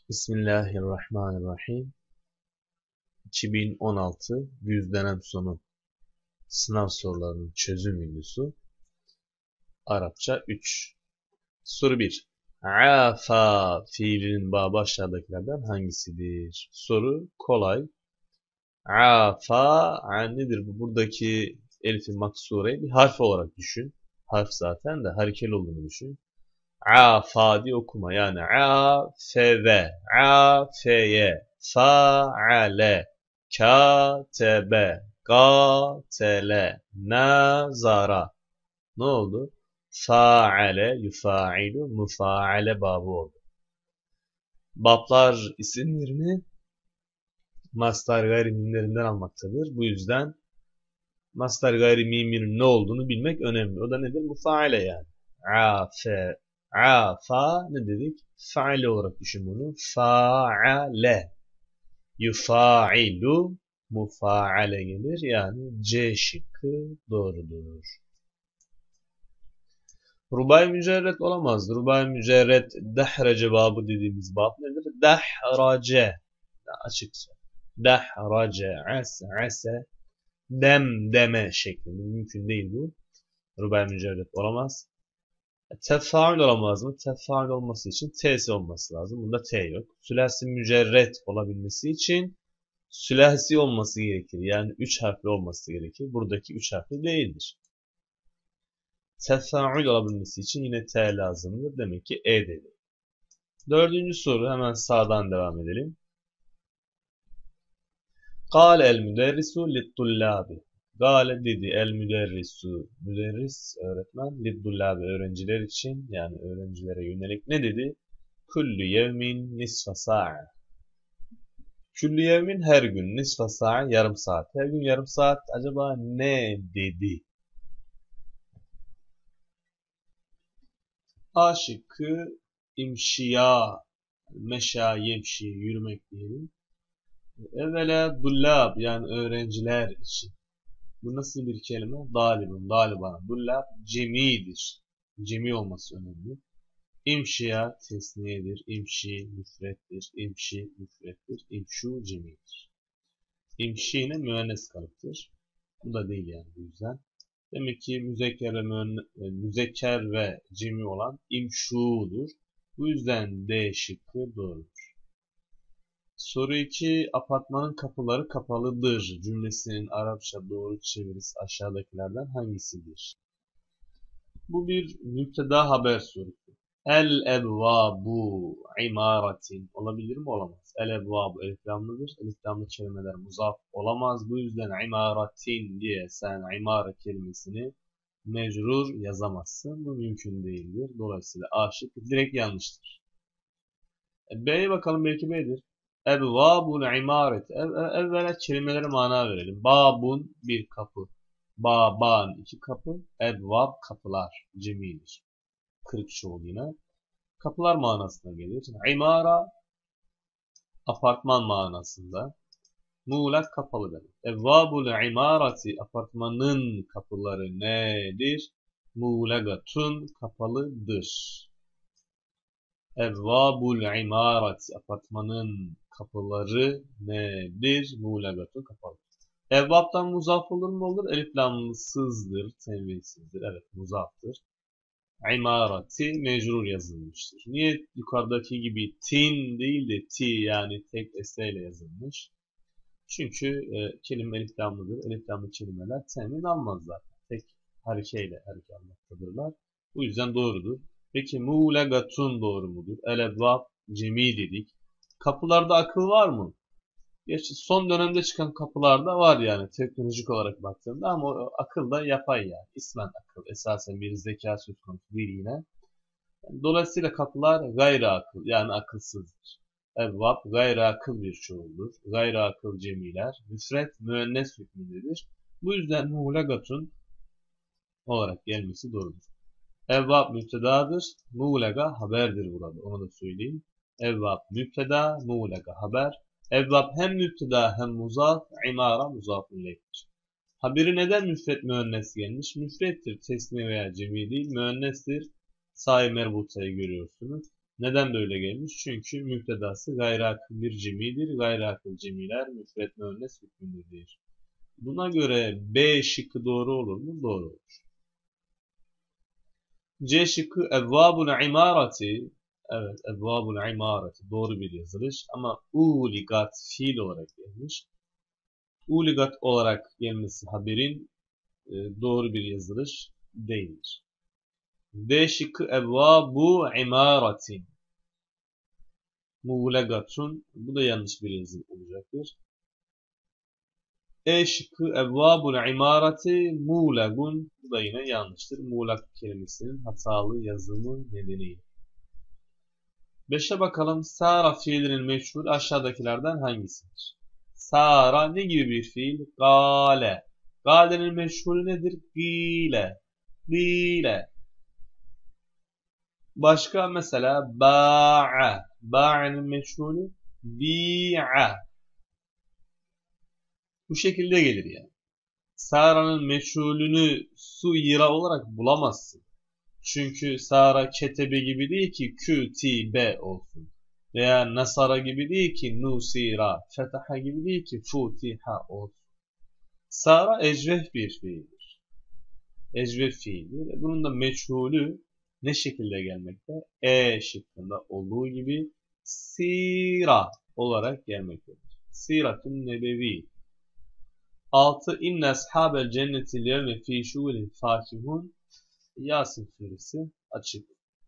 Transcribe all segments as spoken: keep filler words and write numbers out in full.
Bismillahirrahmanirrahim. iki bin on altı yüz dönem sonu sınav sorularının çözüm videosu. Arapça üç. Soru bir. Afa fiilinin babı aşağıdakilerden hangisidir? Soru kolay. Afa nedir bu? Buradaki elif-i maksureyi bir harf olarak düşün. Harf zaten de harekeli olduğunu düşün. Afa diye okuma. Yani a-fe-ve, a-fe-ye, fa-ale, ka-te-be, ga-te-le, nazara. Ne oldu? Fa'ale, yufa'ilu, mufa'ale babı oldu. Bablar isimlerini mastar gayrimimlerinden almaktadır. Bu yüzden mastar gayrimimin ne olduğunu bilmek önemli. O da nedir? Mufa'ale yani. A-fe, A-fa ne dedik? Faile olarak düşün bunu. Fa'ale. Yufa'ilu mufa'ale gelir. Yani C şıkkı doğrudur. Rubai mücerret olamaz. Rubai mücerret dehrace babı dediğimiz bab nedir? Dehrace. Açıkça. Dehrace. Ase. Ase. Dem deme şeklinde. Mümkün değil bu. Rubai mücerret olamaz. Tefaül olamaz mı? Tefaül olması için T'si olması lazım. Bunda T yok. Sülasi mücerret olabilmesi için sülasi olması gerekir. Yani üç harfli olması gerekir. Buradaki üç harfli değildir. Tefaül olabilmesi için yine T lazımdır. Demek ki E dedi. Dördüncü soru. Hemen sağdan devam edelim. Kâle el müderrisu littullâbi. Gale dedi el müderrisu. Müderris öğretmen liddullabi öğrenciler için yani öğrencilere yönelik ne dedi? Kullu yevmin nisfa sa'a. Kullu yevmin her gün nisfa sa'a yarım saat. Her gün yarım saat acaba ne dedi? A şıkkı imşiya meşa yemşi yürümek diyelim. Evvela dullab yani öğrenciler için. Bu nasıl bir kelime? Dalibun, dalibana. Dullab cemidir. Cemi olması önemli. İmşiya tesniyedir. İmşi müfrettir. İmşi müfrettir. İmşu cemidir. İmşi yine müennes kalıptır. Bu da değil yani bu yüzden. Demek ki müzekker ve, müzekker ve cemi olan imşudur. Bu yüzden D şıkkı doğrudur. Soru iki. Apartmanın kapıları kapalıdır cümlesinin Arapça doğru çevirisi aşağıdakilerden hangisidir? Bu bir müpteda haber sorusu. El ebvabu imaratin olabilir mi? Olamaz. El ebvabu eliflamlıdır. Eliflamlı kelimeler muzaf olamaz. Bu yüzden imaratin diye sen imara kelimesini mecrur yazamazsın. Bu mümkün değildir. Dolayısıyla A şıkkı direkt yanlıştır. B'ye bakalım belki B'dir. Ebvabul imaret. Ev, evvela kelimelere mana verelim. Babun bir kapı. Baban iki kapı. Ebvab kapılar. Cemidir. Kırık çoğul yine. Kapılar manasına gelir. İmara apartman manasında. Muğlak kapalı demek. Evvabul imarati apartmanın kapıları nedir? Muğlagatun kapalıdır. Evvabul imarati apartmanın kapıları nedir? Muğlagatun kapalı. Evvab'dan muzaf olur mu olur? Eliflamsızdır, tenvinsizdir. Evet muzaftır. İmarati mecrur yazılmıştır. Niye yukarıdaki gibi tin değil de ti yani tek eseyle yazılmış? Çünkü e, kelime eliflamlıdır. Eliflamlı kelimeler tenvin almaz zaten. Tek harekeyle hareket almaktadırlar. Bu yüzden doğrudur. Peki muğlegatun doğru mudur? El-ebvab cemi dedik. Kapılarda akıl var mı? Gerçi son dönemde çıkan kapılarda var yani teknolojik olarak baktığımda ama o akıl da yapay yani. İsmen akıl. Esasen bir zeka söz konusu değil yine. Yani dolayısıyla kapılar gayri akıl yani akılsızdır. Evvab gayri akıl bir çoğuldur. Gayri akıl cemiler. Müfret müennes hükmündedir. Bu yüzden muğlegatun olarak gelmesi doğrudur. Evvab müptedadır. Muğlega haberdir burada. Onu da söyleyeyim. Evvab müpteda, muğlega haber. Evvab hem müpteda hem muzaf, imara muzafun ileyhtir. Haberi neden müfret müennes gelmiş? Müfrettir. Tesniye veya cemi değil. Müennestir. Sahi merbutayı görüyorsunuz. Neden böyle gelmiş? Çünkü müptedası gayriakıl bir cemidir. Gayriakıl cemiler müfret müennes hükmündedir. Buna göre B şıkkı doğru olur mu? Doğru olur. C şıkkı evvabul imarati. Evet, evvabul imarati doğru bir yazılış ama uligat fiil olarak gelmiş. Uligat olarak gelmesi haberin e, doğru bir yazılış değildir. D şıkkı evvabu imaratin. Muğlegatun. Bu da yanlış bir yazı olacaktır. E şıkkı evvabul imarati muğlegun. Bu da yine yanlıştır. Muğlak kelimesinin hatalı yazımı nedeniyle. Beşe bakalım. Sara fiilinin meşhur aşağıdakilerden hangisidir? Sara ne gibi bir fiil? Gale. Gale'nin meşhuru nedir? Gile. Gile. Başka mesela ba'a. Ba'a'nın meşhuru bi'a. Bu şekilde gelir yani. Sara'nın meşhulünü suyira olarak bulamazsın. Çünkü Sara ketebe gibi değil ki kütibe olsun. Veya Nasara gibi değil ki nusira. Fetaha gibi değil ki futiha olsun. Sara ecvef bir fiildir. Ecvef fiildir. Bunun da meçhulü ne şekilde gelmekte? E şıkkında olduğu gibi sira olarak gelmektedir. Siratun nebevi. altı. İnne ashabel cenneti levme fî şûlin fâkihun. Yasin suresi açık.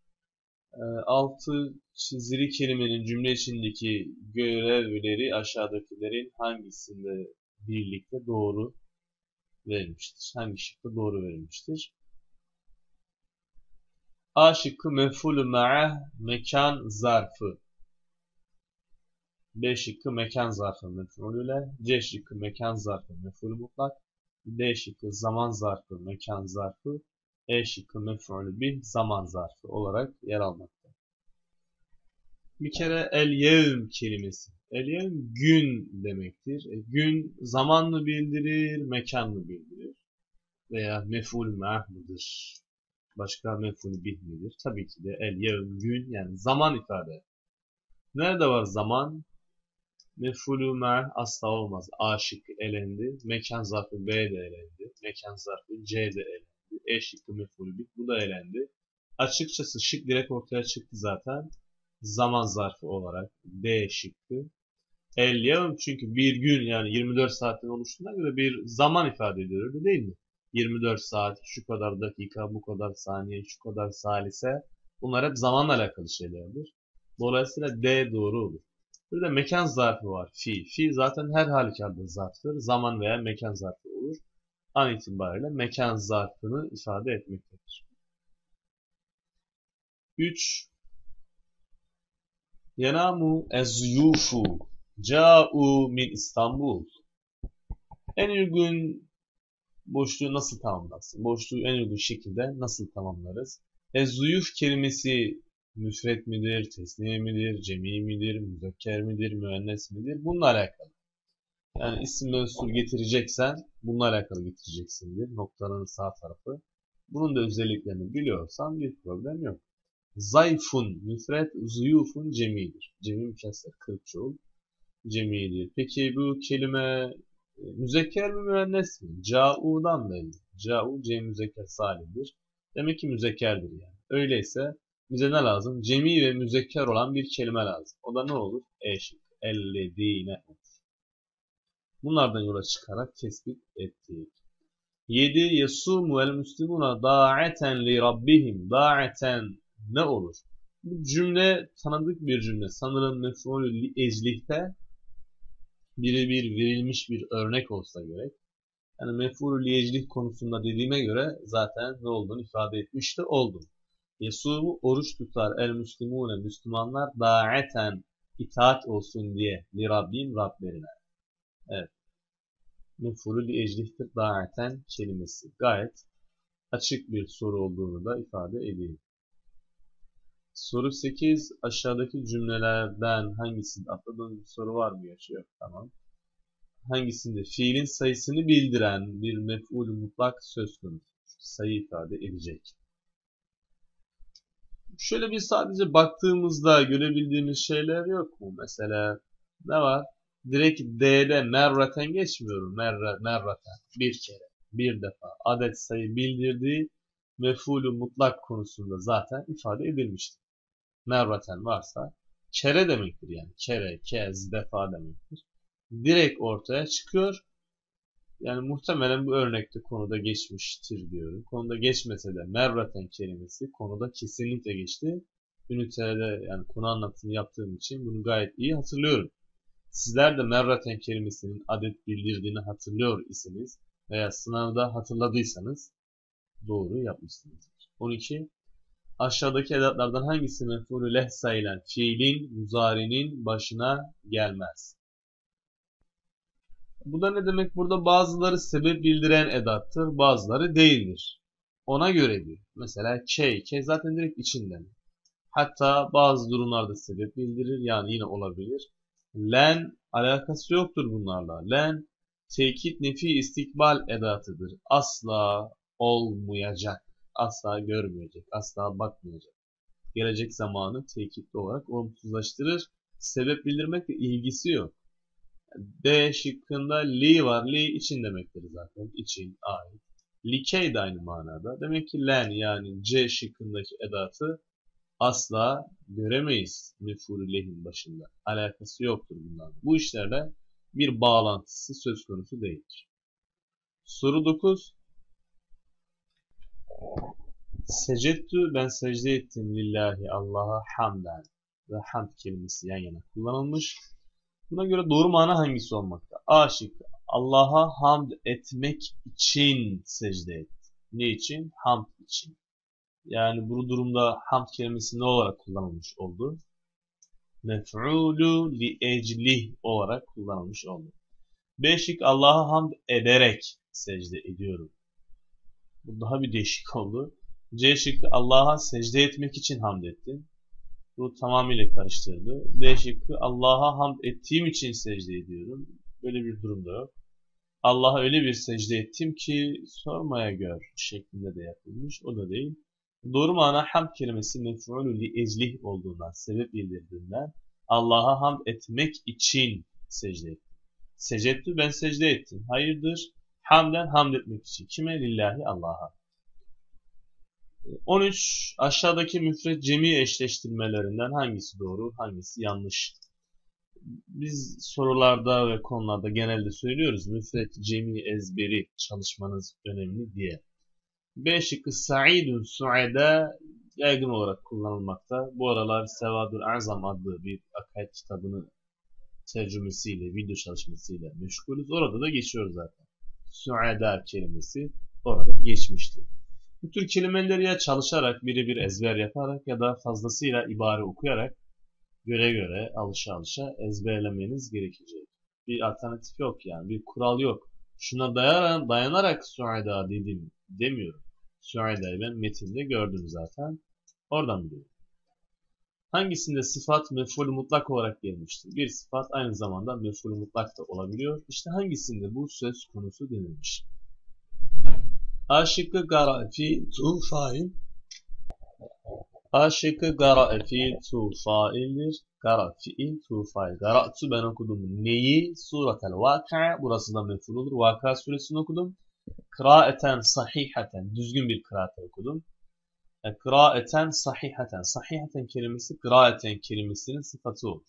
altı çizili kelimenin cümle içindeki görevleri aşağıdakilerin hangisinde birlikte doğru verilmiştir? Hangi şıkta doğru verilmiştir? A şıkkı mef'ulü ma'ah mekan zarfı. B şıkkı mekan zarfı mef'ulüle. C şıkkı mekan zarfı mef'ulü mutlak. D şıkkı zaman zarfı mekan zarfı. E şıkkı mef'ulü bih zaman zarfı olarak yer almakta. Bir kere el yevm kelimesi. El yevm gün demektir. E, gün zaman mı bildirir, mekan mı bildirir? Veya mef'ul ma'ah mıdır? Başka mef'ul bih midir? Tabii ki de el yevm gün yani zaman ifade. Nerede var zaman? Mef'ulü ma'ah asla olmaz. A şıkkı elendi. Mekan zarfı B de elendi. Mekan zarfı C de elendi. E şıkkı mef'ulü bih bu da elendi. Açıkçası şık direkt ortaya çıktı zaten. Zaman zarfı olarak D şıkkı. El yevm çünkü bir gün yani yirmi dört saatten oluştuğuna göre bir zaman ifade ediyor öyle değil mi? yirmi dört saat, şu kadar dakika, bu kadar saniye, şu kadar salise bunlar hep zamanla alakalı şeylerdir. Dolayısıyla D doğru olur. Bir de mekan zarfı var. Fi. Fi zaten her halükarda zarftır. Zaman veya mekan zarfı olur. An itibariyle mekan zarfını ifade etmektedir. üç. Yenamu ezyufu ca'u min İstanbul. En uygun boşluğu nasıl tamamlarsın? Boşluğu en uygun şekilde nasıl tamamlarız? Ezyuf kelimesi müfret midir, tesniye midir, cemi midir, müzekker midir, müennes midir? Bununla alakalı. Yani isim mevsul getireceksen bununla alakalı getireceksindir. Noktanın sağ tarafı. Bunun da özelliklerini biliyorsan bir problem yok. Zayfun müfret, zuyufun cemidir. Cemi mükesser, kırk çoğul cemidir. Peki bu kelime e, müzekker mi müennes mi? Ca'u'dan belli. Ca'u cem müzekker salimdir. Demek ki müzekkerdir yani. Öyleyse bize ne lazım? Cemi ve müzekker olan bir kelime lazım. O da ne olur? E şıkkı. Ellezine olur. Bunlardan yola çıkarak tespit ettik. yedi. Yesumu el muslimuna da'aten li rabbihim. Da'aten ne olur? Bu cümle tanıdık bir cümle. Sanırım mef'ulü eclihte birebir verilmiş bir örnek olsa gerek. Yani mef'ulü eclih konusunda dediğime göre zaten ne olduğunu ifade etmiş de oldum. Yesumu oruç tutar el müslimune Müslümanlar da'aten itaat olsun diye li Rabbim Rablerine. Evet. Mef'ulü eclihtir da'aten kelimesi. Gayet açık bir soru olduğunu da ifade edeyim. Soru sekiz. Aşağıdaki cümlelerden hangisinde atladığım bir soru var mı? Yok. Tamam. Hangisinde fiilin sayısını bildiren bir mef'ul mutlak söz konusu sayı ifade edecek. şöyle bir sadece baktığımızda görebildiğimiz şeyler yok mu? Mesela ne var? Direkt D'de merraten geçmiyorum. Merre, merraten. Bir kere, bir defa. Adet sayı bildirdiği mef'ulü mutlak konusunda zaten ifade edilmiştir. Merraten varsa kere demektir yani. Kere, kez, defa demektir. Direkt ortaya çıkıyor. Yani muhtemelen bu örnekte konuda geçmiştir diyorum. Konuda geçmese de merraten kelimesi konuda kesinlikle geçti. Ünitede yani konu anlatımı yaptığım için bunu gayet iyi hatırlıyorum. Sizler de merraten kelimesinin adet bildirdiğini hatırlıyor iseniz veya sınavda hatırladıysanız doğru yapmışsınızdır. on iki. Aşağıdaki edatlardan hangisi mef'ulü leh sayılan fiilin muzarinin başına gelmez? Bu da ne demek? Burada bazıları sebep bildiren edattır, bazıları değildir. Ona göre diyor. Mesela key, key zaten direkt içinden. Hatta bazı durumlarda sebep bildirir, yani yine olabilir. Len alakası yoktur bunlarla. Len tekit nefi istikbal edatıdır. Asla olmayacak, asla görmeyecek, asla bakmayacak. Gelecek zamanı tekitli olarak olumsuzlaştırır. Sebep bildirmekle ilgisi yok. D şıkkında li var. Li için demektir zaten. İçin, ait. Likey de aynı manada. Demek ki len yani C şıkkındaki edatı asla göremeyiz mef'ulü lehin başında. Alakası yoktur bundan. Bu işlerle bir bağlantısı söz konusu değildir. Soru dokuz. Secettu, ben secde ettim lillahi Allah'a hamden ve hamd kelimesi yan yana kullanılmış. Buna göre doğru mana hangisi olmakta? A şıkkı. Allah'a hamd etmek için secde et. Ne için? Hamd için. Yani bu durumda hamd kelimesi ne olarak kullanılmış oldu? Mef'ulu li eclih olarak kullanılmış oldu. B şıkkı. Allah'a hamd ederek secde ediyorum. Bu daha bir değişik oldu. C şıkkı. Allah'a secde etmek için hamd ettim. Bu tamamıyla karıştırdı. D şıkkı. Allah'a hamd ettiğim için secde ediyorum. Böyle bir durumda yok. Allah'a öyle bir secde ettim ki sormaya gör şeklinde de yapılmış. O da değil. Doğru mana hamd kelimesi mef'ulü li eclih olduğundan, sebep bildirdiğinden Allah'a hamd etmek için secde ettim. Secettu, ben secde ettim. Hayırdır? Hamden hamd etmek için. Kime? Lillahi Allah'a. on üç. Aşağıdaki müfret cemi eşleştirmelerinden hangisi doğru, hangisi yanlış? Biz sorularda ve konularda genelde söylüyoruz. Müfret cemi ezberi çalışmanız önemli diye. B şıkkı Sa'idun Su'eda yaygın olarak kullanılmakta. Bu aralar Sevadul Azam adlı bir akaid kitabını tercümesiyle, video çalışmasıyla meşgulüz. Orada da geçiyor zaten. Su'eda kelimesi orada geçmişti. Bu tür kelimeleri ya çalışarak, birebir ezber yaparak ya da fazlasıyla ibare okuyarak göre göre, alışa alışa ezberlemeniz gerekecek. Bir alternatif yok yani, bir kural yok. Şuna dayanarak, dayanarak Su'eda dedim demiyorum. Su'eda'yı ben metinde gördüm zaten. Oradan biliyorum. Hangisinde sıfat mef'ul mutlak olarak gelmiştir? Bir sıfat aynı zamanda mef'ul mutlak da olabiliyor. İşte hangisinde bu söz konusu denilmiş? A şıkkı gara fi tu fail. A şıkkı gara fi tu faildir. Gara fiil tu fail. Gara'tu ben okudum. Neyi? Suratel Vakıa. Burası da mef'uludur. Vakıa suresini okudum. Kıraeten sahihaten. Düzgün bir kıraate okudum. Yani, kıraeten sahihaten. Sahihaten kelimesi kıraeten kelimesinin sıfatı olur.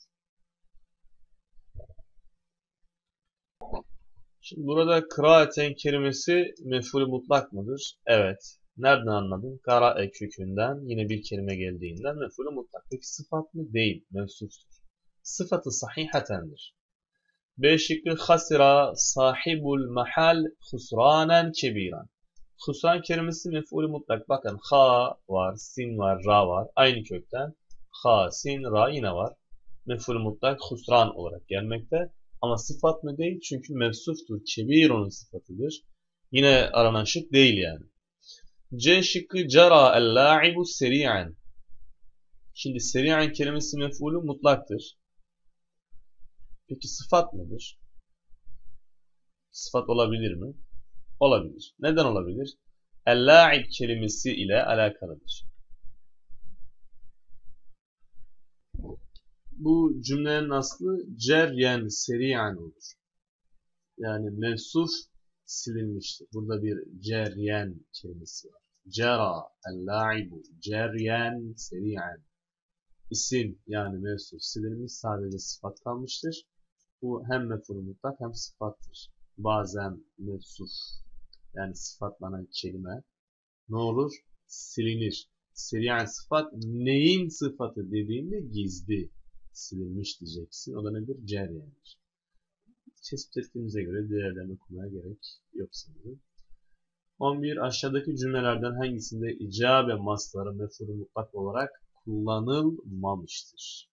Şimdi burada kıraeten kelimesi mef'ul mutlak mıdır? Evet. Nereden anladın? Karae kökünden yine bir kelime geldiğinden mef'ul mutlak. Peki sıfat mı? Değil. Mevsuftur. Sıfatı sahihatendir. B şıkkı hasira sahibul mahal husranen kebiran. Husran kelimesi mef'ul mutlak. Bakın ha var, sin var, ra var. Aynı kökten. Ha, sin, ra yine var. Mef'ul mutlak husran olarak gelmekte. Ama sıfat mı değil? Çünkü mevsuftur. Kebir onun sıfatıdır. Yine aranan şık değil yani. C şıkkı cara el-la'ibu seri'an. Şimdi seri'an kelimesi mef'ulü mutlaktır. Peki sıfat mıdır? Sıfat olabilir mi? Olabilir. Neden olabilir? El-la'ib kelimesi ile alakalıdır. bu cümlenin aslı ceryen seriyen olur. Yani mevsuf silinmiştir. Burada bir ceryen kelimesi var. Cera el-la'ibu ceryen seriyen. İsim yani mevsuf silinmiş, sadece sıfat kalmıştır. Bu hem mef'ul mutlak hem sıfattır. Bazen mevsuf yani sıfatlanan kelime ne olur? Silinir. Seriyen sıfat neyin sıfatı dediğinde gizli silinmiş diyeceksin. O da nedir? Ceryendir. Tespit ettiğimize göre diğerlerini okumaya gerek yok sanırım. on bir. Aşağıdaki cümlelerden hangisinde icabe mastarı mef'ul mutlak olarak kullanılmamıştır?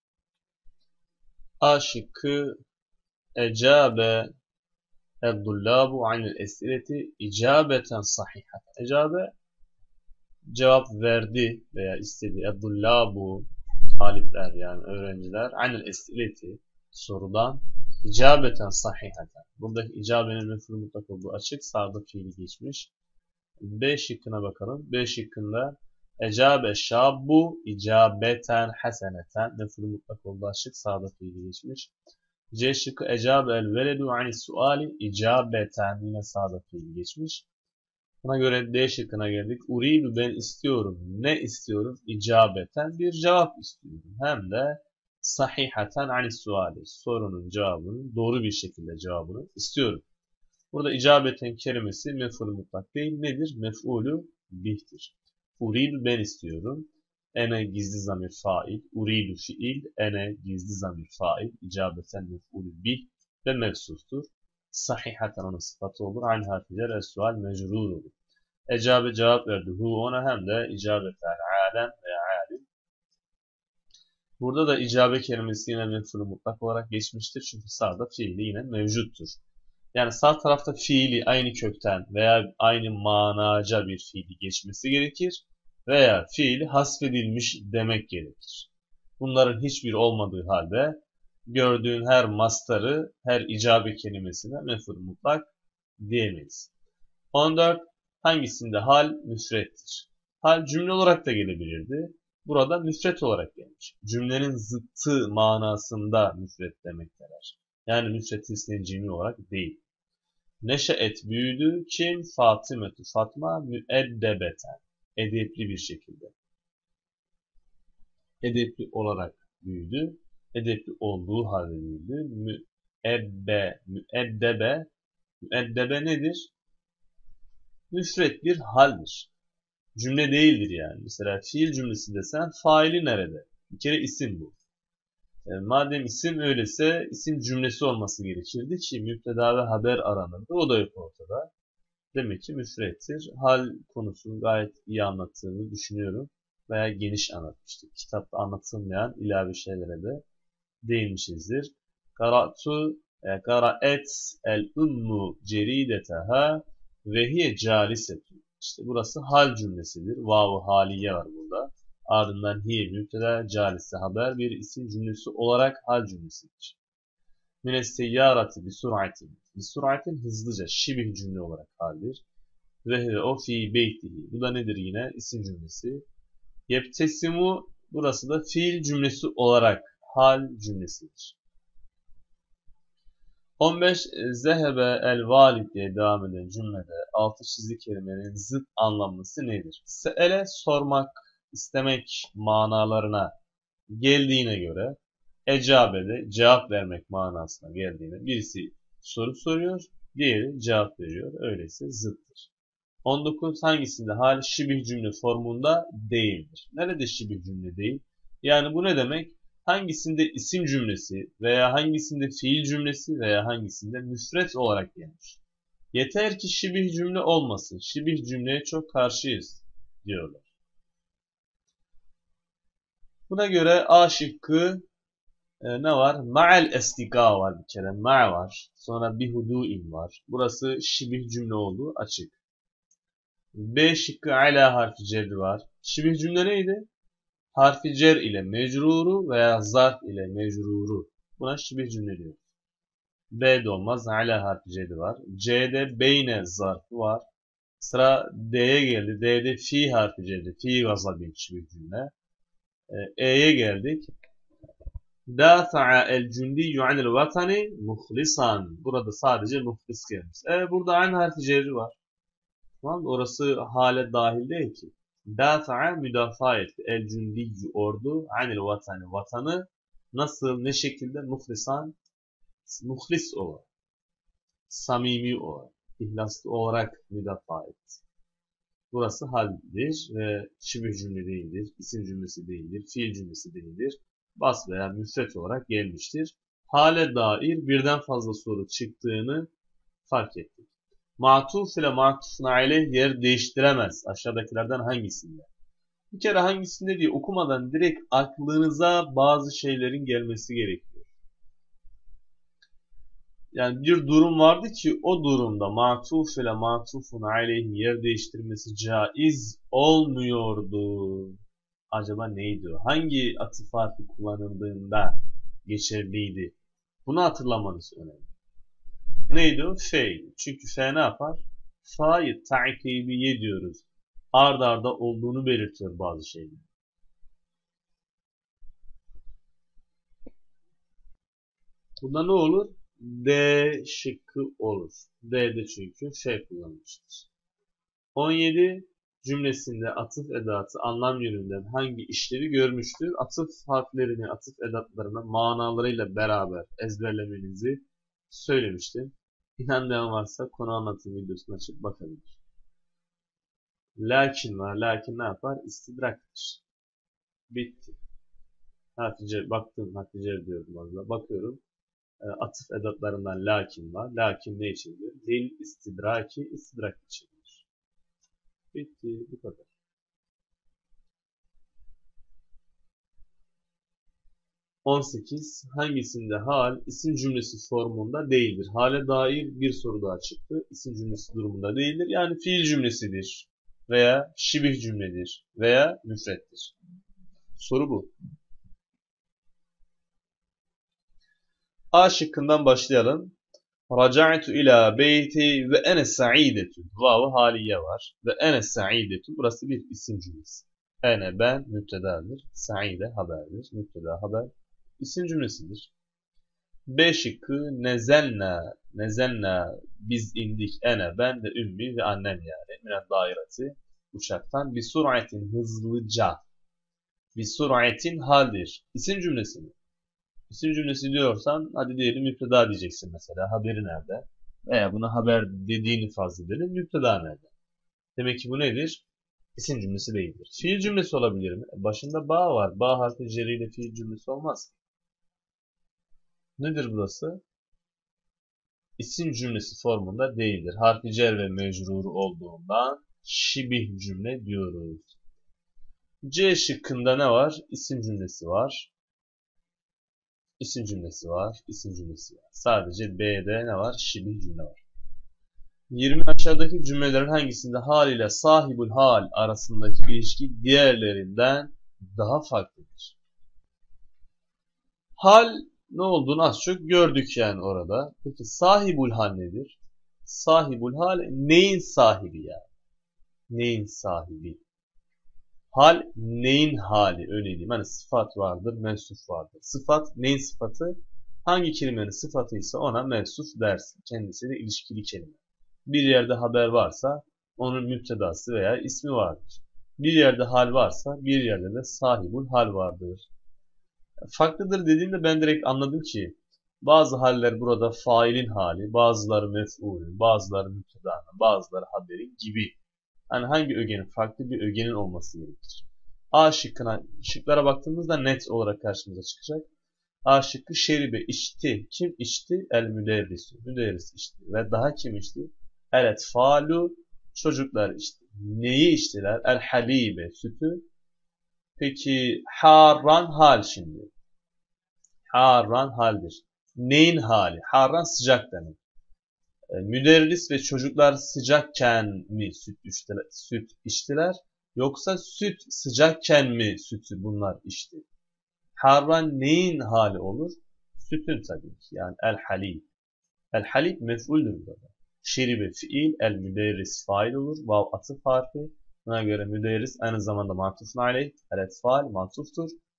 A şıkkı ecabe el-dullabu anil es'ileti icabeten sahihat. Ecabe cevap verdi veya istedi. El-dullabu talipler yani öğrenciler anil es'ileti sorudan icabeten sahihaten. Buradaki icabenin mef'ul mutlak olduğu açık. Sağda fiili geçmiş. B şıkkına bakalım. B şıkkında ecabe şabbu icabeten haseneten mef'ul mutlak olduğu açık. Sağda fiili geçmiş. C şıkkı ecabe el veledu anis suali icabeten yine sağda fiili geçmiş. Buna göre D şıkkına geldik. Uridu ben istiyorum. Ne istiyorum? İcabeten bir cevap istiyorum. Hem de sahihaten anis suali. Sorunun cevabını doğru bir şekilde cevabını istiyorum. Burada icabeten kelimesi mef'ul mutlak değil. Nedir? Mef'ulü bih'tir. Uridu ben istiyorum. Ene gizli zamir fail. Uridu fiil. Ene gizli zamir fail. İcabeten mef'ulü bih ve mevsuftur. Sahihaten onun sıfatı olur. Aynı harfiler es-sual mecrur olur. Ecabe cevap verdi. Hu ona hem de icabeten alem veya alim. Burada da icabe kelimesi yine mef'ulü mutlak olarak geçmiştir. Çünkü sağda fiili yine mevcuttur. Yani sağ tarafta fiili aynı kökten veya aynı manaca bir fiili geçmesi gerekir veya fiili hasfedilmiş demek gerekir. Bunların hiçbir olmadığı halde gördüğün her mastarı, her icabe kelimesine mef'ul mutlak diyemeyiz. on dört. Hangisinde hal müfrettir? Hal cümle olarak da gelebilirdi. Burada müfret olarak gelmiş. Cümlenin zıttı manasında müfret demektedir. Yani müfret ismin cimri olarak değil. Neşeet büyüdü. Kim? Fatimetu Fatma müeddebeten. Edepli bir şekilde. Edepli olarak büyüdü. Edepli olduğu halde büyüdü. Müebbe, müeddebe. Müeddebe nedir? Müfret bir haldir. Cümle değildir yani. Mesela fiil cümlesi desen faili nerede? Bir kere isim bu. E, madem isim öyleyse isim cümlesi olması gerekirdi ki müpteda ve haber aranırdı. O da yok ortada. Demek ki müfrettir. Hal konusunu gayet iyi anlattığını düşünüyorum. Veya geniş anlatmıştık. Kitapta anlatılmayan ilave şeylere de değinmişizdir. Karatu e, karaet el ummu cerideteha ve hiye calisetu. İşte burası hal cümlesidir. Vav-ı haliye var burada. Ardından hiye müpteda, calise haber bir isim cümlesi olarak hal cümlesidir. Mine seyyarati bi sur'atin. Bi sur'atin hızlıca şibih cümle olarak haldir. Ve o fi beytihi. Bu da nedir yine? İsim cümlesi. Yebtesimu burası da fiil cümlesi olarak hal cümlesidir. on beş. Zehebe el valid diye devam eden cümlede altı çizgi kelimenin zıt anlamlısı nedir? Se'ele sormak, istemek manalarına geldiğine göre ecabede cevap vermek manasına geldiğine birisi soru soruyor, diğeri cevap veriyor. Öyleyse zıttır. on dokuz. Hangisinde hal şibih cümle formunda değildir? Nerede şibih cümle değil? Yani bu ne demek? Hangisinde isim cümlesi veya hangisinde fiil cümlesi veya hangisinde müfret olarak gelmiş. Yeter ki şibih cümle olmasın. Şibih cümleye çok karşıyız diyorlar. Buna göre A şıkkı e, ne var? Ma'al estika var bir kere. Ma var. Sonra bihudu'in var. Burası şibih cümle olduğu açık. B şıkkı ala harfi cerri var. Şibih cümle neydi? Harfi cer ile mecruru veya zarf ile mecruru. Buna şibih cümle diyor. B'de olmaz. Ala harfi cerri var. C'de beyne zarfı var. Sıra D'ye geldi. D'de fi harfi cerri. Fi gazabin şibih cümle. E'ye geldik. Dafa'a el cündiyyu anil vatani muhlisan. Burada sadece muhlis gelmiş. Evet, burada aynı harfi cerri var. Tamam mı? Orası hale dahil değil ki. Dafa'a müdafaa etti. El cündiyyu ordu anil vatani. Vatanı nasıl, ne şekilde? Muhlisan, muhlis olarak, samimi olarak, ihlaslı olarak müdafaa etti. Burası haldir ve şibih cümle değildir, isim cümlesi değildir, fiil cümlesi değildir. Bas veya müfret olarak gelmiştir. Hale dair birden fazla soru çıktığını fark ettik. Matuf ile matufun aleyh yer değiştiremez. Aşağıdakilerden hangisinde? Bir kere hangisinde diye okumadan direkt aklınıza bazı şeylerin gelmesi gerekiyor. Yani bir durum vardı ki o durumda matuf ile matufun aleyhi yer değiştirmesi caiz olmuyordu. Acaba neydi o? Hangi atıf harfi kullanıldığında geçerliydi? Bunu hatırlamanız önemli. Neydi o? Fe. Çünkü fe ne yapar? Fa'yı takibiye diyoruz. Ard arda olduğunu belirtiyor bazı şeyler. Bunda ne olur? D şıkkı olur. D'de çünkü şey kullanmıştır. on yedi cümlesinde atıf edatı anlam yönünden hangi işlevi görmüştür? Atıf harflerini, atıf edatlarını manalarıyla beraber ezberlemenizi söylemiştim. İnanmayan varsa konu anlatım videosunu açıp bakabilir. Lakin var. Lakin ne yapar? İstidraktır. Bitti. Hatice, baktım Hatice diyorum valla. Bakıyorum. Atıf edatlarından lakin var. Lakin ne içindir? Lil istidraki, istidrak içindir. Bitti. Bu kadar. on sekiz. Hangisinde hal isim cümlesi formunda değildir? Hale dair bir soru daha çıktı. İsim cümlesi durumunda değildir. Yani fiil cümlesidir. Veya şibih cümledir. Veya müfrettir. Soru bu. A şıkkından başlayalım. Raca'tu ila beyti ve ene sa'idetu. Vav haliye var. Ve ene sa'idetu. Burası bir isim cümlesi. Ene ben müptedadır. Sa'ide haberdir. Müpteda haber isim cümlesidir. B şıkkı nezelna. Nezelna biz indik. Ene ben de ümmi ve annem yani. Minel daireti. Uçaktan. Bir suratin hızlıca. Bir suratin haldir. İsim cümlesi mi? İsim cümlesi diyorsan hadi diyelim müpteda diyeceksin mesela. Haberi nerede? Veya buna haber dediğini farz edelim. Müpteda nerede? Demek ki bu nedir? İsim cümlesi değildir. Fiil cümlesi olabilir mi? Başında ba var. Ba harfi ceriyle fiil cümlesi olmaz. Nedir burası? İsim cümlesi formunda değildir. Harfi cer ve mecruru olduğundan şibih cümle diyoruz. C şıkkında ne var? İsim cümlesi var. İsim cümlesi var. İsim cümlesi var. Sadece B'de ne var? Şibih cümle var. yirmi aşağıdaki cümlelerin hangisinde hal ile sahibul hal arasındaki ilişki diğerlerinden daha farklıdır? Hal ne olduğunu az çok gördük yani orada. Peki sahibul hal nedir? Sahibul hal neyin sahibi yani? Neyin sahibi? Hal neyin hali? Öyle diyeyim. Hani sıfat vardır, mevsuf vardır. Sıfat neyin sıfatı? Hangi kelimenin sıfatıysa ona mevsuf dersin. Kendisiyle ilişkili kelime. Bir yerde haber varsa onun müptedası veya ismi vardır. Bir yerde hal varsa bir yerde de sahibul hal vardır. Farklıdır dediğimde ben direkt anladım ki bazı haller burada failin hali, bazıları mef'ulün, bazıları müptedanın, bazıları haberin gibi. Yani hangi ögenin farklı bir ögenin olması gerekir. A şıkkına, şıklara baktığımızda net olarak karşımıza çıkacak. A şıkkı şeribe içti. Kim içti? El müderris. Müderris içti. Ve daha kim içti? El etfalu. Çocuklar içti. Neyi içtiler? El halibe. Sütü. Peki harran hal şimdi. Harran haldir. Neyin hali? Harran sıcak demek. Müderris ve çocuklar sıcakken mi süt içtiler, süt içtiler yoksa süt sıcakken mi sütü bunlar içti? Harran neyin hali olur? Sütün tabii ki. Yani el halib. El halib mef'uldür burada. Şeribe fiil, el müderris fail olur. Vav atıf harfi. Buna göre müderris aynı zamanda matufun aleyh. El etfal matuftur.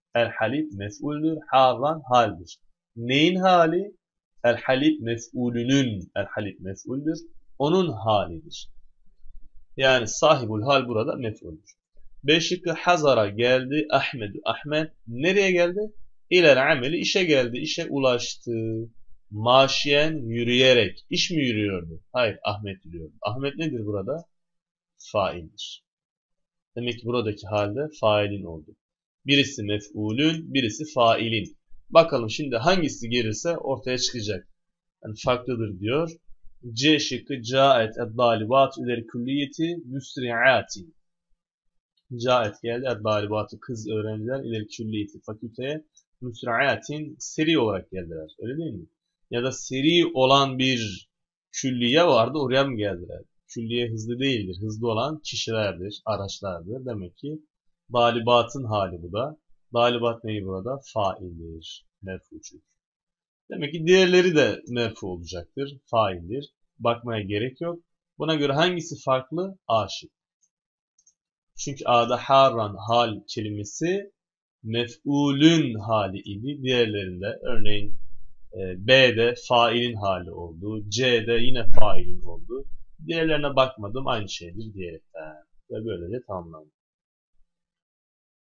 El halib mef'uldür. Harran haldir. Neyin hali? El halib mef'ulünün. El halib mef'uldür. Onun halidir. Yani sahibul hal burada mef'uldür. B şıkkı hazara geldi. Ahmedu. Ahmet nereye geldi? İler ameli işe geldi. İşe ulaştı. Maşiyen yürüyerek. İş mi yürüyordu? Hayır, Ahmet yürüyordu. Ahmet nedir burada? Faildir. Demek ki buradaki halde failin oldu. Birisi mef'ulün, birisi failin. Bakalım şimdi hangisi gelirse ortaya çıkacak. Yani farklıdır diyor. C şıkkı caet eddalibat ileri külliyeti müsri'atin. Caet geldi eddalibatı kız öğrenciler ileri külliyeti fakülteye müsri'atin seri olarak geldiler. Öyle değil mi? Ya da seri olan bir külliye vardı, oraya mı geldiler? Külliye hızlı değildir. Hızlı olan kişilerdir, araçlardır. Demek ki dalibatın hali bu da. Dalibat neyi burada? Faildir. Merfuçur. Demek ki diğerleri de merfu olacaktır. Faildir. Bakmaya gerek yok. Buna göre hangisi farklı? A şık. Çünkü A'da harran hal kelimesi mef'ulün hali idi. Diğerlerinde örneğin B'de failin hali oldu. C'de yine failin oldu. Diğerlerine bakmadım, aynı şeydir diyerekten. Ve böylece tamamlandı.